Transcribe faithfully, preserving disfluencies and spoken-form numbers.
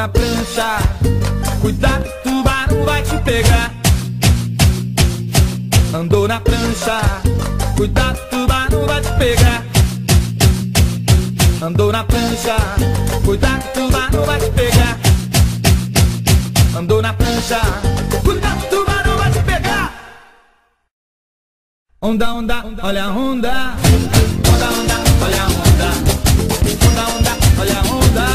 na prancha, cuidado, tubarão vai te pegar. Andou na prancha, cuidado, tubarão vai te pegar. Andou na prancha, cuidado, tubarão vai te pegar. Andou na prancha, cuidado, tubarão vai te pegar. Onda, onda, olha a onda. Onda, onda, olha a onda. Onda, onda, olha a onda.